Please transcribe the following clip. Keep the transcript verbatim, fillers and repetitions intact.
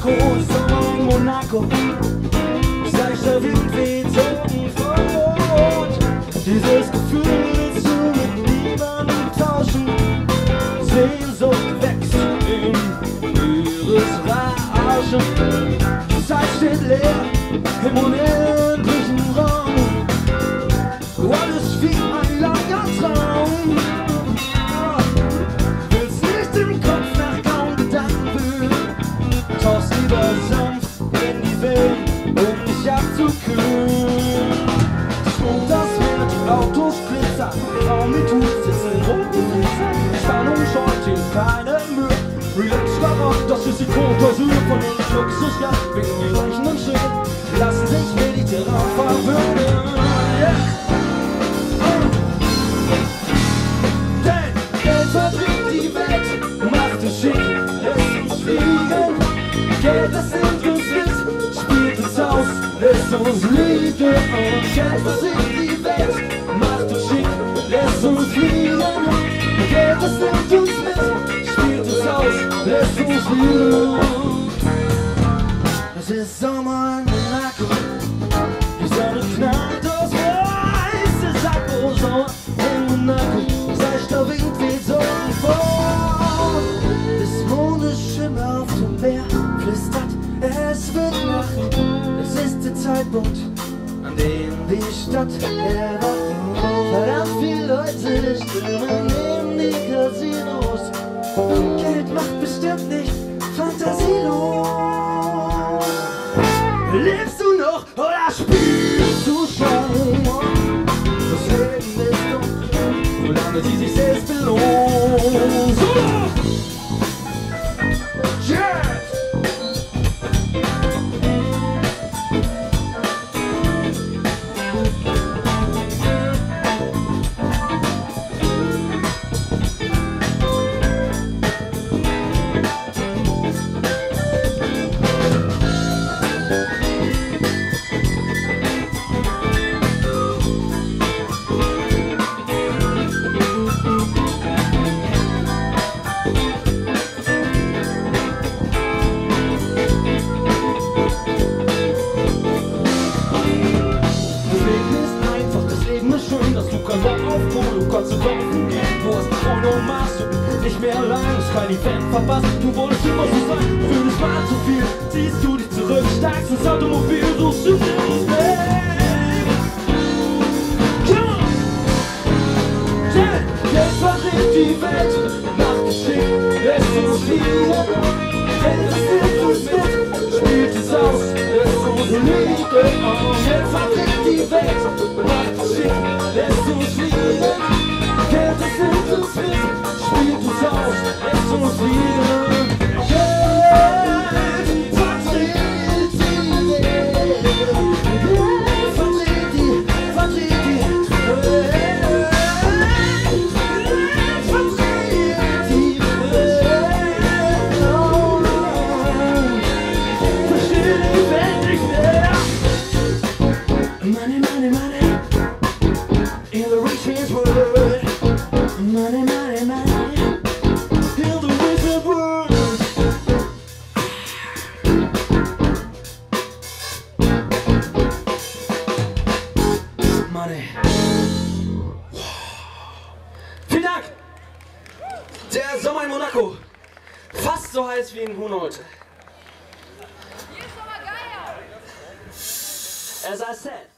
Monaco, Sommer in Monaco. Seichter Wind weht so fort. Dieses Gefühl willst du mit niemandem tauschen. Sehnsucht wächst in ihres Rauschen. Die Zeit steht leer im unendlichen Raum. Alles wie ein langer Traum. Willst nicht im Kopf nach kaum Gedanken wühlen. Tauchst lieber sanft in die Wellen, um dich abzukühlen. Und das Meer, die Autos glitzern, Raum mit Hut, sitzen roten Fließern. Spannung scheut hier keine Mühe. Relax, Barock, das ist die Kontursühe von uns Luxusjacht. Winken die Leichen und schön, lassen sich mediterran verwöhnen. Yeah. Verdreht die Welt, macht es schick, lässt uns fliegen. Geld, das nimmt uns mit, spielt uns aus, lässt uns liegen. Geld verdreht die Welt, macht uns schick, lässt uns fliegen. Geld, das nimmt uns mit, spielt uns aus, lässt uns liegen. Es ist Sommer in Monaco, die Sonne knallt aus weiß, es sagt oh Sommer in Monaco. Seichter Wind weht so fort. Des Mondes Schimmer auf dem Meer flüstert, es wird Nacht. Es ist der Zeitpunkt, an dem die Stadt erwacht. Verdammt viele Leute strömen in die Casinos. Geld macht bestimmt nicht fantasielos. Lebst du noch oder spielst du schon? Das Leben ist dunkel, solange sie sich selbst belohnt. So! Yeah! Kein Event verpasst, du wolltest immer so sein, fühlst mal zu viel, ziehst du dich zurück, steigst ins Automobil, suchst du den Weg. Come on! Yeah. Geld verdreht die Welt, macht es schick, lässt uns fliegen. Geld nimmt uns mit, spielt es aus, lässt uns liegen. Geld verdreht die Welt, macht es schick, lässt uns fliegen. Geld nimmt uns mit, spielt uns aus, lässt uns fliegen. Geld verdreht die Welt. Geld verdreht die, verdreht die Welt. Geld verdreht die Welt. Oh, verstehe die Welt nicht mehr. Money, money, money. In the rich man's world. Money, money, money. In the wizard world. Money. Vielen Dank! Der Sommer in Monaco. Fast so heiß wie in Hohenholte. Hier ist aber geil. As I said.